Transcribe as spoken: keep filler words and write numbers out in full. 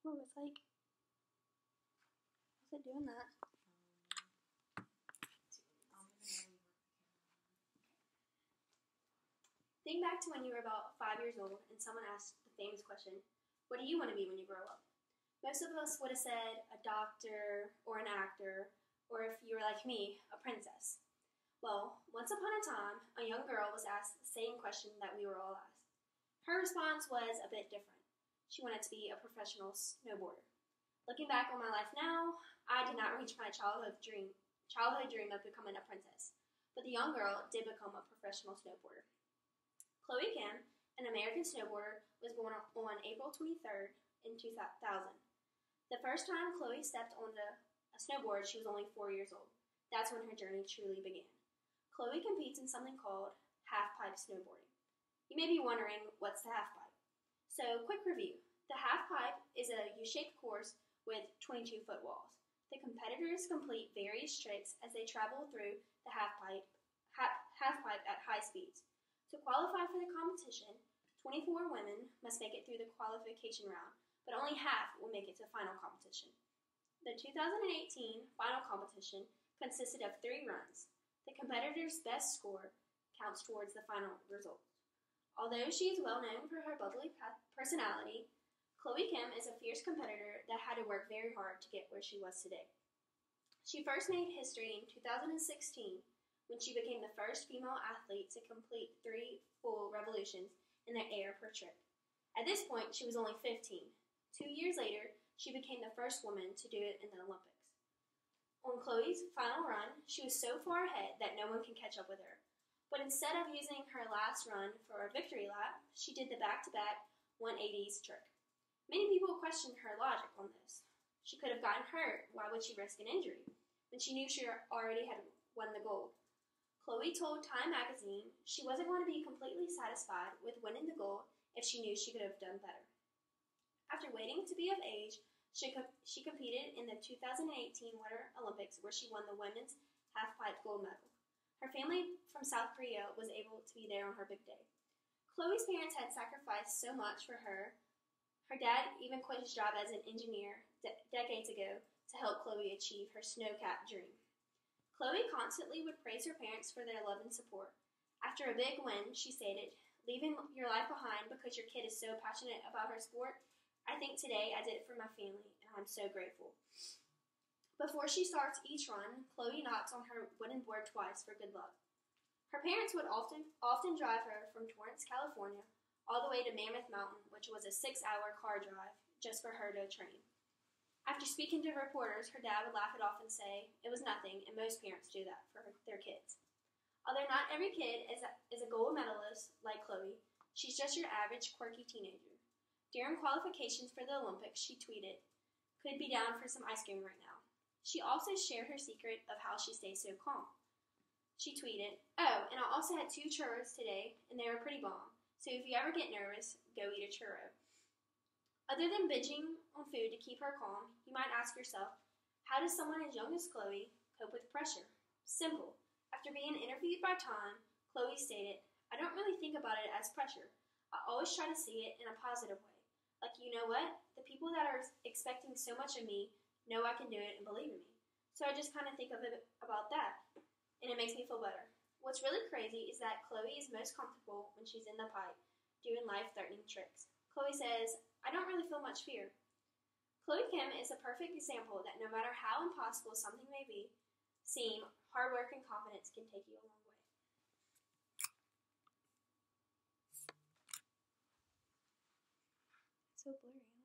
What was like? Was it doing that? Think back to when you were about five years old and someone asked the famous question, what do you want to be when you grow up? Most of us would have said a doctor or an actor, or if you were like me, a princess. Well, once upon a time, a young girl was asked the same question that we were all asked. Her response was a bit different. She wanted to be a professional snowboarder. Looking back on my life now, I did not reach my childhood dream, childhood dream of becoming a princess, but the young girl did become a professional snowboarder. Chloe Kim, an American snowboarder, was born on April twenty-third in two thousand. The first time Chloe stepped onto a snowboard, she was only four years old. That's when her journey truly began. Chloe competes in something called half-pipe snowboarding. You may be wondering, what's the half-pipe? So, quick review. The half-pipe is a U-shaped course with twenty-two foot walls. The competitors complete various tricks as they travel through the half-pipe, half, half-pipe at high speeds. To qualify for the competition, twenty-four women must make it through the qualification round, but only half will make it to final competition. The two thousand eighteen final competition consisted of three runs. The competitor's best score counts towards the final results. Although she is well known for her bubbly personality, Chloe Kim is a fierce competitor that had to work very hard to get where she was today. She first made history in two thousand sixteen when she became the first female athlete to complete three full revolutions in the air per trip. At this point, she was only fifteen. Two years later, she became the first woman to do it in the Olympics. On Chloe's final run, she was so far ahead that no one can catch up with her. But instead of using her last run for a victory lap, she did the back-to-back one eighties trick. Many people questioned her logic on this. She could have gotten hurt. Why would she risk an injury when she knew she already had won the gold? Chloe told Time magazine she wasn't going to be completely satisfied with winning the gold if she knew she could have done better. After waiting to be of age, she, co- she competed in the two thousand eighteen Winter Olympics where she won the women's half-pipe gold medal. Her family from South Korea was able to be there on her big day. Chloe's parents had sacrificed so much for her. Her dad even quit his job as an engineer de- decades ago to help Chloe achieve her snow-capped dream. Chloe constantly would praise her parents for their love and support. After a big win, she stated, "Leaving your life behind because your kid is so passionate about her sport, I think today I did it for my family, and I'm so grateful." Before she starts each run, Chloe knocks on her wooden board twice for good luck. Her parents would often often drive her from Torrance, California, all the way to Mammoth Mountain, which was a six-hour car drive, just for her to train. After speaking to reporters, her dad would laugh it off and say it was nothing, and most parents do that for her, their kids. Although not every kid is a, is a gold medalist like Chloe, she's just your average quirky teenager. During qualifications for the Olympics, she tweeted, "Could be down for some ice cream right now." She also shared her secret of how she stays so calm. She tweeted, "Oh, and I also had two churros today, and they were pretty bomb, so if you ever get nervous, go eat a churro." Other than binging on food to keep her calm, you might ask yourself, how does someone as young as Chloe cope with pressure? Simple. After being interviewed by Time, Chloe stated, "I don't really think about it as pressure. I always try to see it in a positive way. Like, you know what? The people that are expecting so much of me know I can do it and believe in me. So I just kind of think of it about that, and it makes me feel better." What's really crazy is that Chloe is most comfortable when she's in the pipe, doing life-threatening tricks. Chloe says, "I don't really feel much fear." Chloe Kim is a perfect example that no matter how impossible something may be, seem, hard work and confidence can take you a long way. It's so blurry.